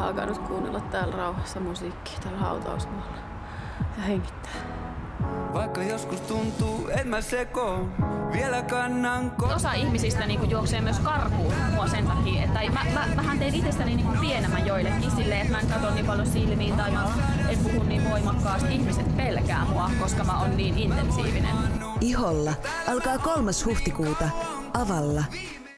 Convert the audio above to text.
alkaa nyt kuunnella täällä rauhassa musiikkia täällä hautausmaalla ja hengittää. Vaikka joskus tuntuu, et mä sekoon, vielä kannan Osa ihmisistä niinku juoksee myös karkuun mua sen takia, että mähän tein itsestäni niinku pienemmän joillekin silleen, että mä en katso niin paljon silmiin tai en puhu niin voimakkaasti. Ihmiset pelkää mua, koska mä oon niin intensiivinen. Iholla alkaa 3. huhtikuuta Avalla.